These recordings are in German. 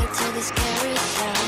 to this carousel.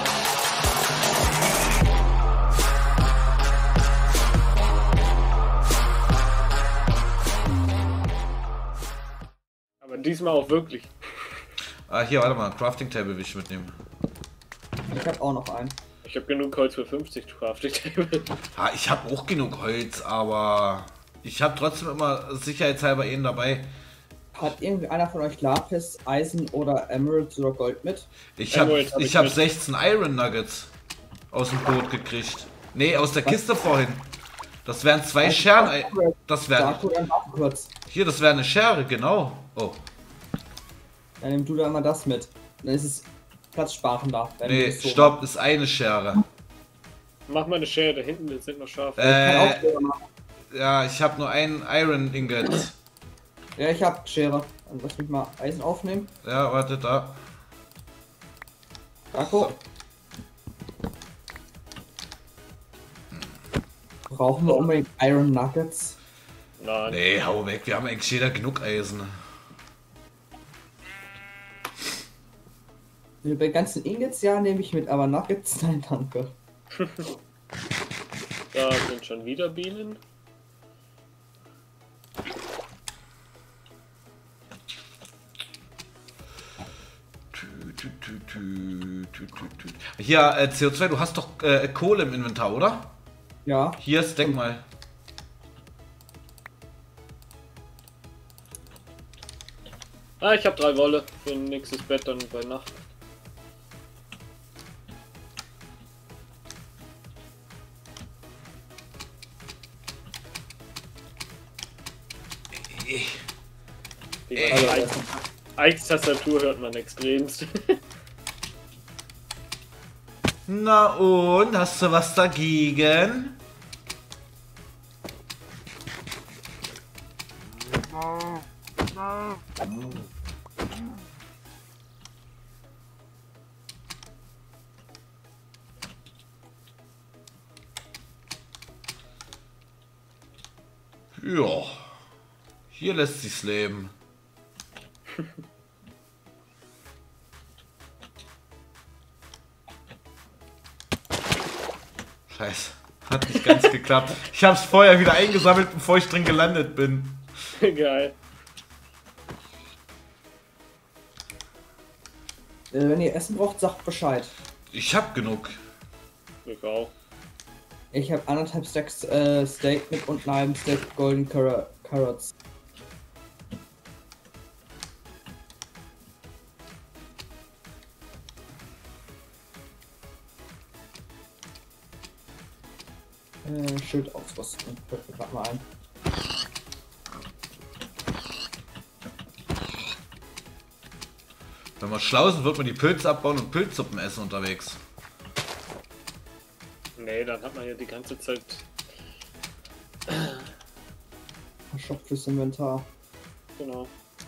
Aber diesmal auch wirklich. Ah, hier, warte mal. Crafting Table will ich mitnehmen. Ich hab auch noch einen. Ich habe genug Holz für 50 Crafting Table. Ah, ich habe auch genug Holz, aber ich habe trotzdem immer sicherheitshalber einen dabei. Hat irgendwie einer von euch Lapis, Eisen oder Emeralds oder Gold mit? Ich habe Emerald hab ich hab mit. 16 Iron Nuggets aus dem Boot gekriegt. Nee, aus der Kiste vorhin. Das wären 2 Scheren. Das wären. Sag dann warte kurz. Hier, das wäre eine Schere, genau. Oh. Dann nimm du da immer das mit. Dann ist es platzsparender. wenn du Nee, das so stopp, ist eine Schere. Mach mal eine Schere, da hinten sind noch Schafe. machst. Kann auch Schere machen. Ja, ich habe nur einen Iron Ingot. Ja, ich hab Schere. Dann lass mich mal Eisen aufnehmen. Ja, warte, da. Darko. Brauchen wir unbedingt Iron Nuggets? Nein. Nee, hau weg, wir haben eigentlich jeder genug Eisen. Bei ganzen Ingots ja nehme ich mit, aber Nuggets nein, danke. Da sind schon wieder Bienen. Hier, CO2, du hast doch Kohle im Inventar, oder? Ja. Hier, stack mal. Ah, ich habe 3 Wolle für ein nächstes Bett dann bei Nacht. Die Eichstastatur hört man extremst. Na und, hast du was dagegen? Ja, hier lässt sich's leben. Scheiße, hat nicht ganz geklappt. Ich hab's vorher wieder eingesammelt, bevor ich drin gelandet bin. Geil. Wenn ihr Essen braucht, sagt Bescheid. Ich hab genug. Ich auch. Ich habe 1,5 Stacks Steak mit und einen halben Stack Golden Carrots. Schild ausrüsten. Fällt mir grad mal ein. Wenn wir schlau sind, wird man die Pilze abbauen und Pilzsuppen essen unterwegs. Nee, dann hat man ja die ganze Zeit. Shop fürs Inventar. Genau.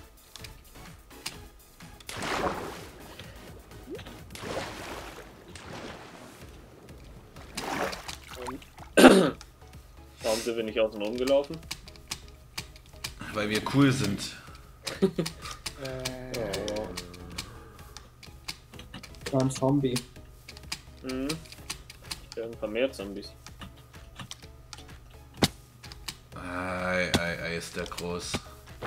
Warum sind wir nicht außen rumgelaufen? Weil wir cool sind. Da ein Zombie. Mhm. Ja, ein paar mehr Zombies. Ei, ist der groß.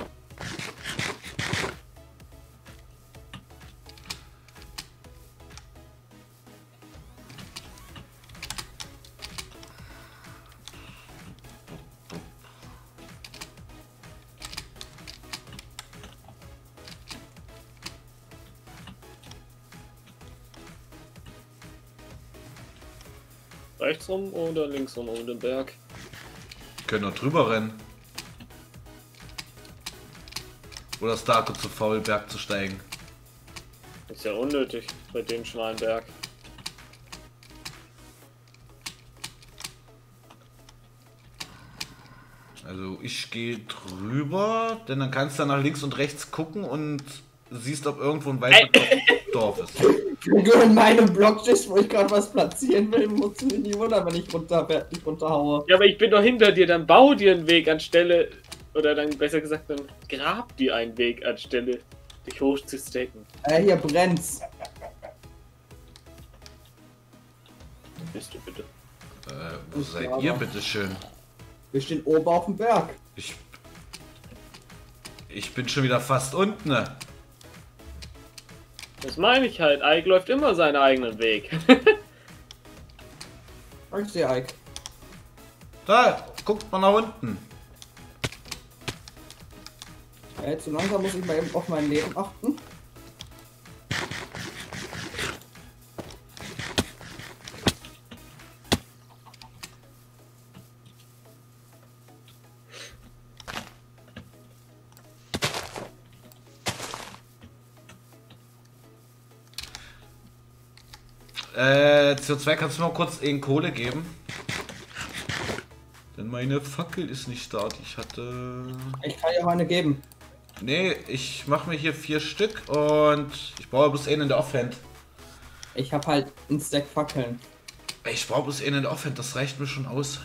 Rechts rum oder links rum um den Berg? Können nur drüber rennen. Oder ist Darko zu faul, Berg zu steigen? Ist ja unnötig bei dem schmalen Berg. Also ich gehe drüber, denn dann kannst du nach links und rechts gucken und siehst, ob irgendwo ein weiteres Dorf ist. Wenn du in meinem Block stehst, wo ich gerade was platzieren will, musst du mich nicht wundern, wenn ich nicht runterhaue. Ja, aber ich bin doch hinter dir, dann bau dir einen Weg anstelle, oder dann besser gesagt, dann grab dir einen Weg anstelle, dich hochzustecken. Hier brennt's. bist du bitte? Wo seid ihr, bitteschön? Wir stehen oben auf dem Berg. Ich bin schon wieder fast unten. Ne? Das meine ich halt. Ike läuft immer seinen eigenen Weg. Ich sehe Ike. Da, guckt mal nach unten. Jetzt so langsam muss ich mal eben auf mein Leben achten. CO2, kannst du mal kurz in Kohle geben? Denn meine Fackel ist nicht da, die ich hatte. Ich kann dir auch eine geben. Nee, ich mache mir hier 4 Stück und ich brauche bloß einen in der Offhand. Ich habe halt einen Stack Fackeln. Ich brauche bloß einen in der Offhand, das reicht mir schon aus.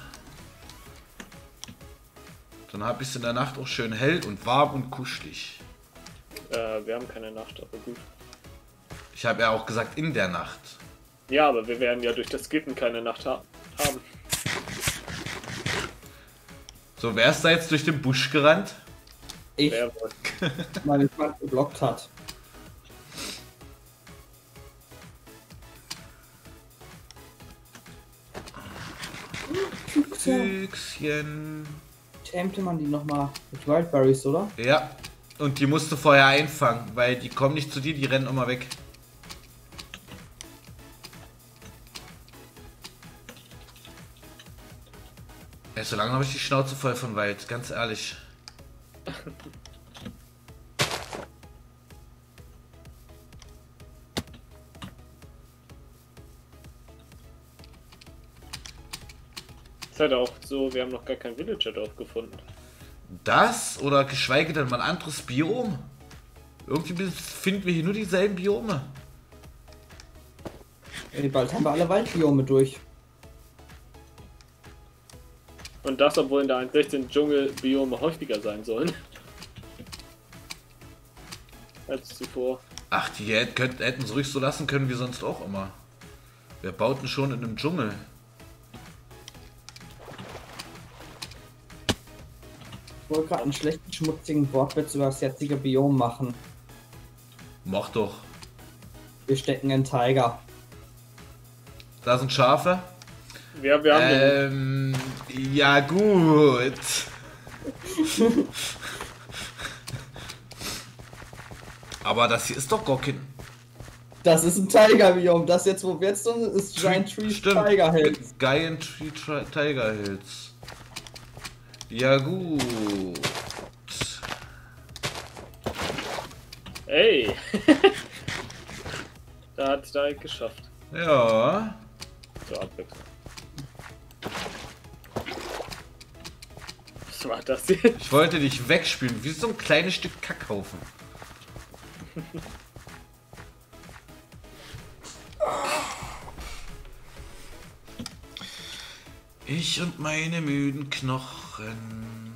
Dann habe ich es in der Nacht auch schön hell und warm und kuschelig. Wir haben keine Nacht, aber gut. Ich habe ja auch gesagt in der Nacht. Ja, aber wir werden ja durch das Gitten keine Nacht haben. So, wer ist da jetzt durch den Busch gerannt? Ich, Wer wohl? meine Freund geblockt hat. Füchschen. Tämte man die nochmal mit Wildberries, oder? Ja, und die musst du vorher einfangen, weil die kommen nicht zu dir, die rennen immer weg. Ja, so lange habe ich die Schnauze voll von Wald, ganz ehrlich. Ist halt auch so, wir haben noch gar kein Villager-Dorf gefunden. Das oder geschweige denn mal ein anderes Biom? Irgendwie finden wir hier nur dieselben Biome. Ey, bald haben wir alle Waldbiome durch. Und das, obwohl in der 1.16 Dschungelbiome häufiger sein sollen. Als zuvor. Ach, die hätten es ruhig so lassen können wie sonst auch immer. Wir bauten schon in einem Dschungel. Ich wollte gerade einen schlechten, schmutzigen Wortwitz über das jetzige Biom machen. Mach doch. Wir stecken in Tiger. Da sind Schafe. Wir haben Ja gut. Aber das hier ist doch gar kein... Das ist ein Tiger-Biom. Das jetzt, wo wir jetzt sind, ist Giant Tree Stimmt. Tiger Hills. Giant Tree Tiger Hills. Ja gut. Ey! Da hat es da geschafft. Ja. Zur Abwechslung. Was war das hier? Ich wollte dich wegspülen, wie so ein kleines Stück Kackhaufen. Ich und meine müden Knochen.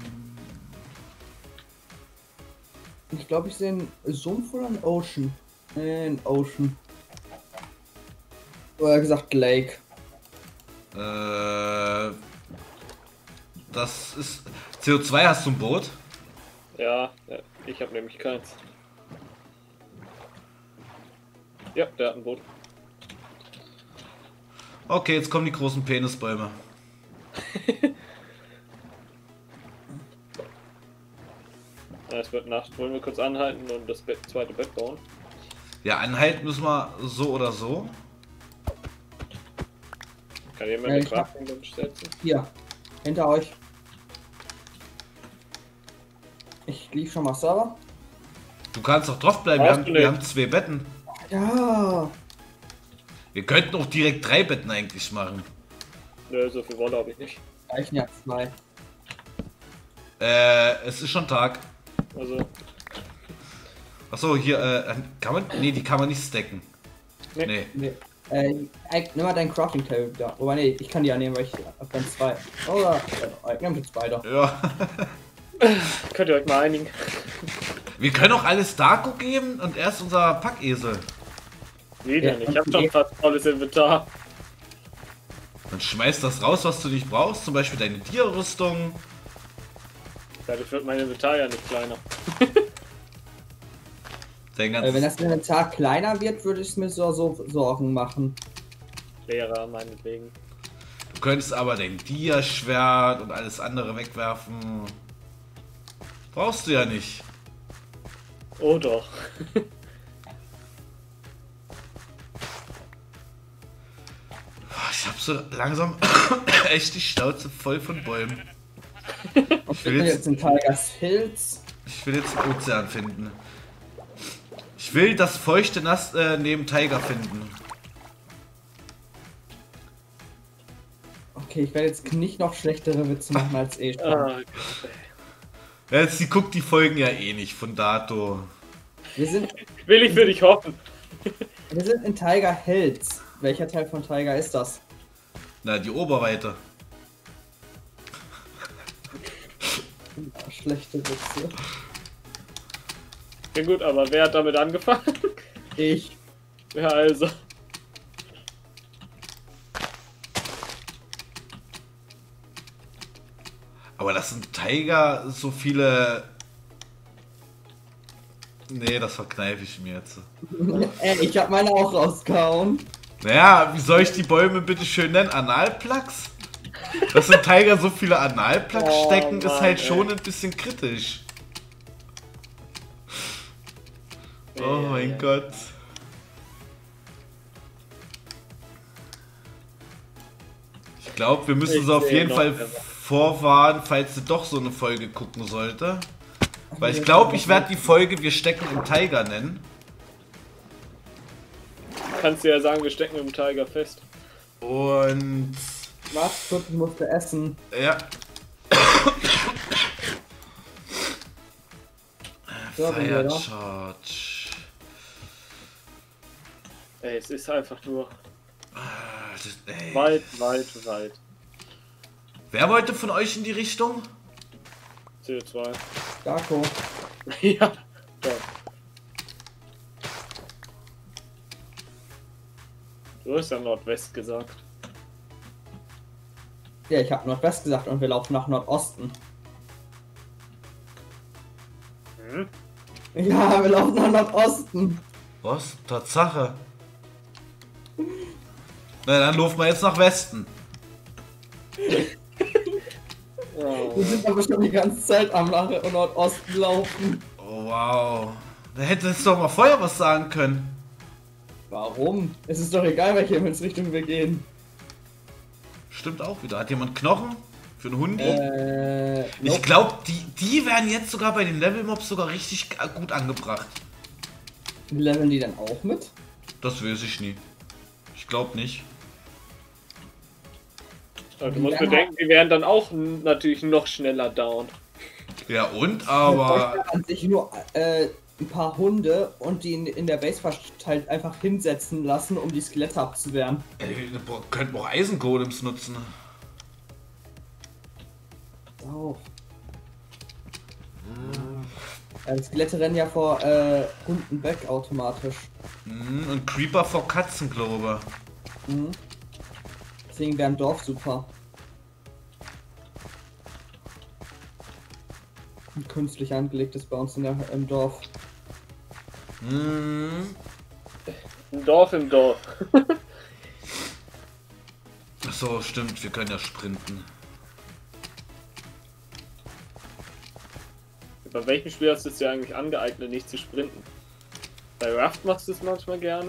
Ich glaube, ich sehe einen Sumpf oder einen Ocean. Ein Ocean. Oder gesagt Lake. Das ist... CO2, hast du ein Boot? Ja, ich habe nämlich keins. Ja, der hat ein Boot. Okay, jetzt kommen die großen Penisbäume. Ja, es wird Nacht. Wollen wir kurz anhalten und das zweite Bett bauen? Ja, anhalten müssen wir so oder so. Kann jemand Ja, eine ich hab- Crafting-Bench setzen? Hier. Hinter euch. Ich lief schon mal Server. Du kannst doch drauf bleiben, Brauchst du wir nicht. haben 2 Betten. Ja. Wir könnten auch direkt 3 Betten eigentlich machen. Nö, so viel Wolle habe ich nicht. Reichen ja 2. Es ist schon Tag. Also, Achso, hier, kann man... Nee, die kann man nicht stacken. Nee. Nee. Nee. Nimm mal dein Crafting Table da. Wobei, nee, ich kann die ja nehmen, weil ich hab dann 2. Oder, nimm die 2 doch. Ja. könnt ihr euch mal einigen. Wir können auch alles Darko geben und erst unser Packesel. Wie denn? Ja, Ich habe schon fast volles Inventar. Und schmeißt das raus, was du nicht brauchst, zum Beispiel deine Dia-Rüstung. Dadurch wird mein Inventar ja nicht kleiner. Dein Wenn ganzes das Inventar kleiner wird, würde ich mir so Sorgen machen. Leerer, meinetwegen. Du könntest aber dein Dia-Schwert und alles andere wegwerfen. Brauchst du ja nicht. Oh doch. Ich hab so langsam echt die Schnauze voll von Bäumen. Ich will jetzt in Tigers Hills. Ich will jetzt einen Ozean finden. Ich will das feuchte Nass neben Tiger finden. Okay, ich werde jetzt nicht noch schlechtere Witze machen als eh schon. Ah, Ja, jetzt die guckt die Folgen ja eh nicht von dato. Wir sind will ich für dich hoffen. in Tiger Hills. Welcher Teil von Tiger ist das? Na, die Oberweite. Schlechte Witze. Ja gut, aber wer hat damit angefangen? Ich. Ja, also. Aber das sind Tiger so viele. Nee, das verkneife ich mir jetzt. Ich hab meine auch rausgehauen. Naja, wie soll ich die Bäume bitte schön nennen? Analplugs? Dass in Tiger so viele Analplugs Oh, stecken, ist Mann, halt ey. schon ein bisschen kritisch. Oh mein Gott. Ich glaube, wir müssen Ich sie auf sehe jeden noch, Fall aber- vorwarnen, falls sie doch so eine Folge gucken sollte. Weil ich glaube, ich werde die Folge Wir stecken im Tiger nennen. Kannst du ja sagen, wir stecken im Tiger fest. Und Was? Gut, ich musste essen. ja, So, bin wir Fire da. Charge. Ey, es ist einfach nur Ey. weit. Wer wollte von euch in die Richtung? CO2. Darko. Ja, doch. Du hast ja Nordwest gesagt. Ja, ich habe Nordwest gesagt und wir laufen nach Nordosten. Hm? Ja, wir laufen nach Nordosten. Was? Tatsache. Na, dann laufen wir jetzt nach Westen. Oh. Wir sind aber schon die ganze Zeit am nach Nordosten laufen. Oh, wow. Da hättest du doch mal vorher was sagen können. Warum? Es ist doch egal, welche Himmelsrichtung wir gehen. Stimmt auch wieder. Hat jemand Knochen? Für einen Hund? Ich Nope. glaube, die werden jetzt sogar bei den Level-Mobs sogar richtig gut angebracht. Leveln die dann auch mit? Das weiß ich nie. Ich glaube nicht. Aber du musst bedenken, die werden dann auch natürlich noch schneller down. Ja und, Ich aber... bräuchte an sich nur ein paar Hunde und die in der Base verteilt einfach hinsetzen lassen, um die Skelette abzuwehren. Wir könnten auch Eisengolems nutzen. Auch. Die Skelette rennen ja vor Hunden weg automatisch. Und Creeper vor Katzen, glaube Mhm. Deswegen wäre ein Dorf super. Ein künstlich angelegtes bei uns im Dorf. ich. Hm. Ein Dorf im Dorf. Ach so, stimmt, wir können ja sprinten. Bei welchem Spiel hast du es dir eigentlich angeeignet, nicht zu sprinten? Bei Raft machst du es manchmal gerne.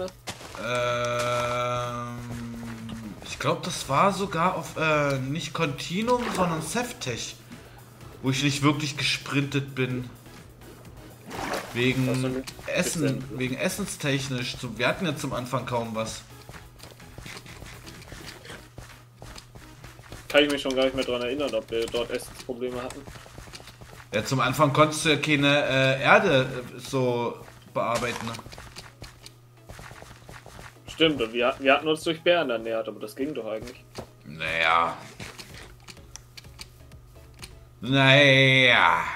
Ich glaube, das war sogar auf nicht Continuum, sondern Seftech, wo ich nicht wirklich gesprintet bin. Wegen Was denn? Essen, wegen essenstechnisch. Wir hatten ja zum Anfang kaum was. Kann ich mich schon gar nicht mehr daran erinnern, ob wir dort Essensprobleme hatten. Ja, zum Anfang konntest du ja keine Erde so bearbeiten. Ne? Stimmt, und wir hatten uns durch Bären ernährt, aber das ging doch eigentlich. Naja. Naja.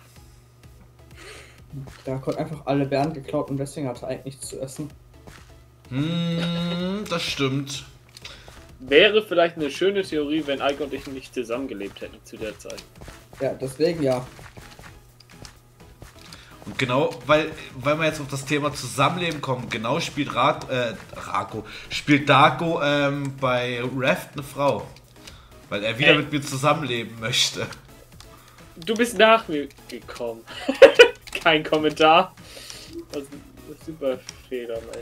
Da konnte einfach alle Bären geklaut und deswegen hatte er eigentlich nichts zu essen. Das stimmt. wäre vielleicht eine schöne Theorie, wenn Ike und ich nicht zusammengelebt hätten zu der Zeit. Ja, deswegen ja. Und genau, weil wir jetzt auf das Thema Zusammenleben kommen, genau spielt spielt Darko bei Raft eine Frau. Weil er wieder mit mir zusammenleben möchte. Du bist nach mir gekommen. Kein Kommentar. Das ist ein super Fehler, ey.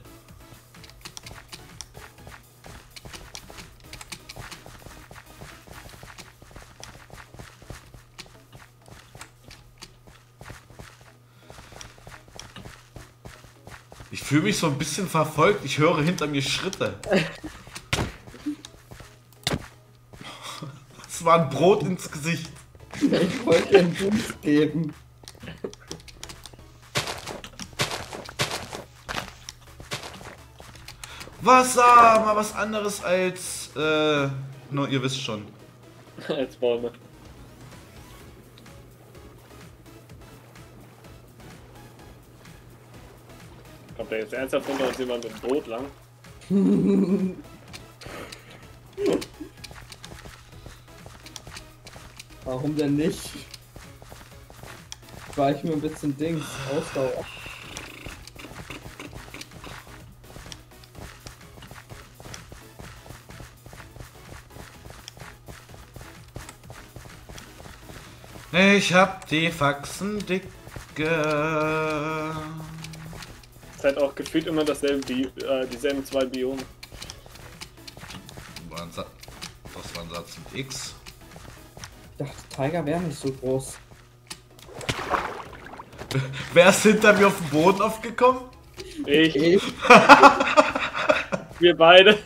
Ich fühle mich so ein bisschen verfolgt. Ich höre hinter mir Schritte. Das war ein Brot ins Gesicht. Ich wollte dir einen Boost geben. Wasser, mal was anderes als, nur ihr wisst schon. Als Bäume. Kommt da jetzt ernsthaft hinter uns jemand mit dem Boot lang? Warum denn nicht? War ich mir ein bisschen Dings, Ausdauer. Ich hab die Faxen dicke. Es hat auch gefühlt immer dasselbe dieselben zwei Biome. Das war ein Satz mit X. Ich dachte, Tiger wäre nicht so groß. Wer ist hinter mir auf den Boden aufgekommen? Ich. Wir beide.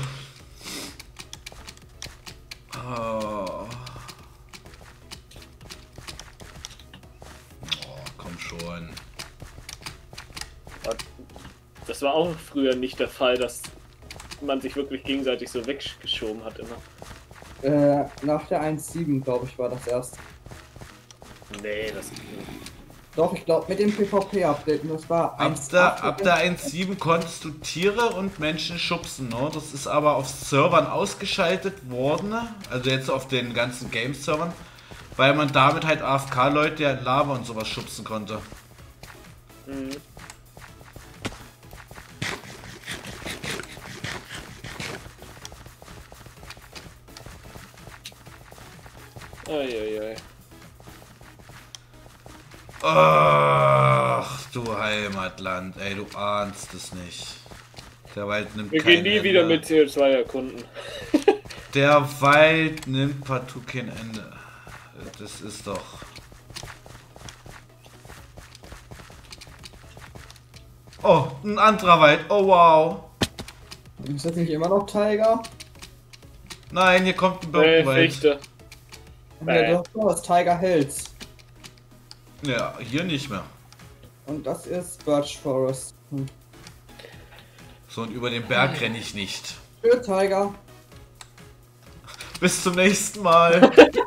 Oh. Komm schon. Das war auch früher nicht der Fall, dass man sich wirklich gegenseitig so weggeschoben hat immer. Nach der 1.7, glaube ich, war das erst. Nee, das. Doch, ich glaube mit dem PvP-Update, das war Ab der 1.7 konntest du Tiere und Menschen schubsen, ne? Das ist aber auf Servern ausgeschaltet worden, also jetzt auf den ganzen Game-Servern, weil man damit halt AFK-Leute ja in Lava und sowas schubsen konnte. Mhm. Eieiei. Ach, du Heimatland, ey, du ahnst es nicht. Der Wald nimmt Wir kein gehen nie Ende. wieder mit CO2 erkunden. Der Wald nimmt partout kein Ende. Das ist doch... Oh, ein anderer Wald. Oh, wow. Ist das nicht immer noch Tiger? Nein, hier kommt ein Nee, Birkenwald. Fichte. Ja, doch, das Tiger Hills. Ja, hier nicht mehr. Und das ist Birch Forest. So, und über den Berg renne ich nicht. Tschö, Tiger. Bis zum nächsten Mal.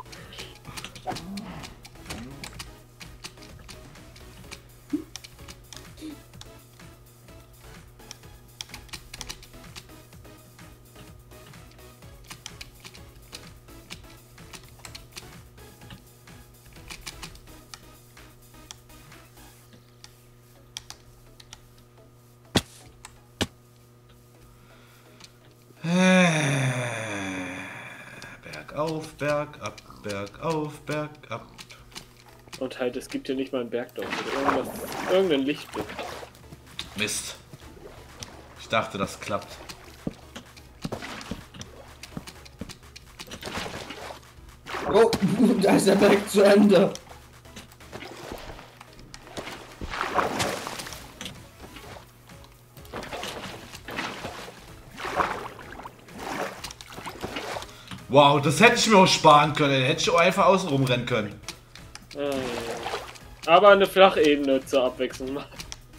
Bergauf, bergab, bergauf, bergab. Und halt, es gibt hier nicht mal einen Bergdorf oder irgendein Lichtblick. Mist. Ich dachte, das klappt. Oh, da ist der Berg zu Ende. Wow, das hätte ich mir auch sparen können. Hätte ich auch einfach außen rumrennen können. Aber eine Flachebene zur Abwechslung mal.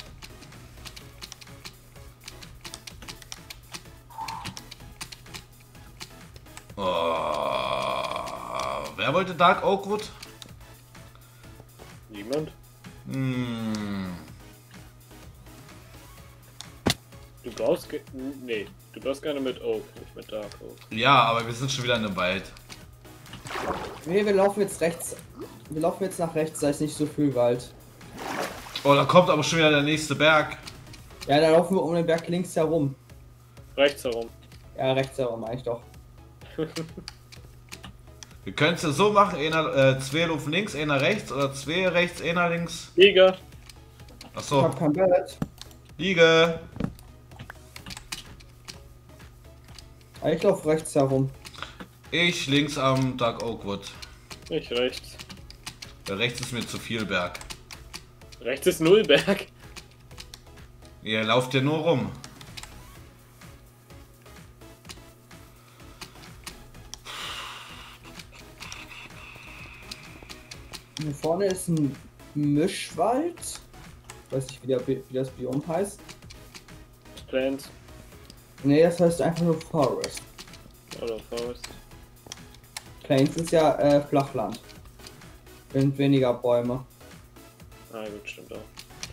Oh, wer wollte Dark Oakwood? Niemand? Hm. Du brauchst... Nee, du brauchst gerne mit Oak, nicht mit Dark Oak. Ja, aber wir sind schon wieder in einem Wald. Nee, wir laufen jetzt rechts. Wir laufen jetzt nach rechts, da ist nicht so viel Wald. Oh, da kommt aber schon wieder der nächste Berg. Ja, da laufen wir um den Berg links herum. Rechts herum. Ja, rechts herum eigentlich doch. Wir können es ja so machen, zwei laufen links, einer rechts oder zwei rechts, einer links. Liga. Ich Achso, hab kein Bett. Liege. Ich laufe rechts herum. Ich links am Dark Oakwood. Ich rechts. Rechts ist mir zu viel Berg. Rechts ist Nullberg. Ihr lauft ja nur rum. Hier vorne ist ein Mischwald. Weiß nicht, wie das Biom heißt. Plants. Nee, das heißt einfach nur Forest. Oder Forest. Plains ist ja Flachland. Sind weniger Bäume. Ah gut, stimmt auch.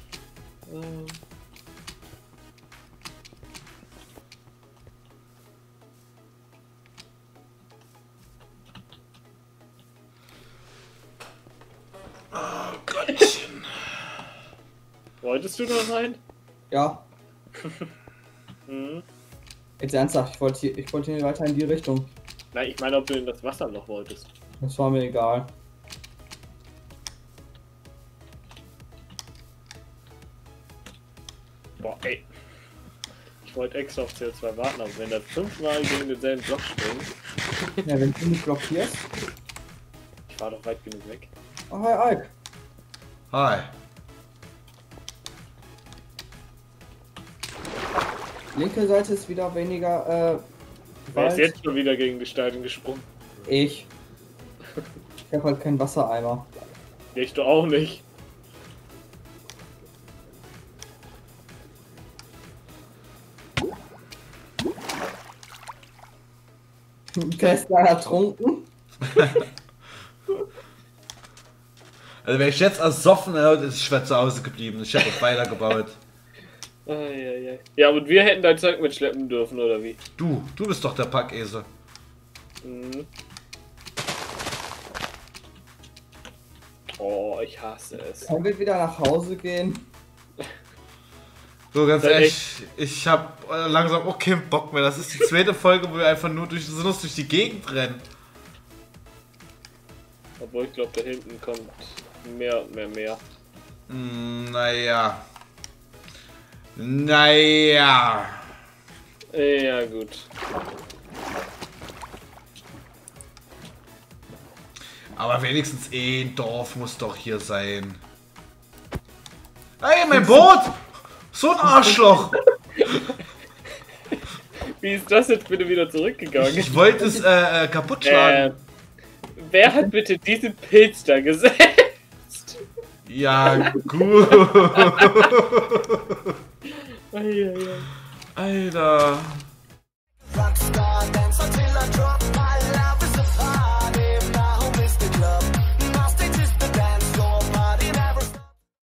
Oh Gottchen. Wolltest du da rein? Ja, Mhm. jetzt ernsthaft, ich wollte hier weiter in die Richtung. Nein, ich meine, ob du in das Wasser noch wolltest. Das war mir egal. Boah, ey. Ich wollte extra auf CO2 warten, aber wenn das 5-mal gegen denselben Block springt. Ja, wenn du mich blockierst. Ich war doch weit genug weg. Oh, hi, Ike. Hi. Linke Seite ist wieder weniger, Wer ist Wald. jetzt schon wieder gegen die Steine gesprungen? Ich. Ich habe halt keinen Wassereimer. Ich doch auch nicht. Der ist da ertrunken. Also wenn ich jetzt ersoffen hätte, ist ich schwer zu Hause geblieben. Ich hätte weitergebaut. Ja, und wir hätten dein Zeug mitschleppen dürfen, oder wie? Du bist doch der Packesel. Mhm. Oh, ich hasse es. Können wir wieder nach Hause gehen? So, ganz Sag ehrlich, ich hab langsam auch keinen Bock mehr. Das ist die zweite Folge, wo wir einfach nur sinnlos durch die Gegend rennen. Obwohl ich glaube, da hinten kommt mehr und mehr. Naja. Naja. Ja, gut. Aber wenigstens ein Dorf muss doch hier sein. Hey, mein Boot! So ein Arschloch! Wie ist das jetzt bitte wieder zurückgegangen? Ich wollte es kaputt schlagen. Wer hat bitte diesen Pilz da gesetzt? Ja, gut. Eieiei. Alter.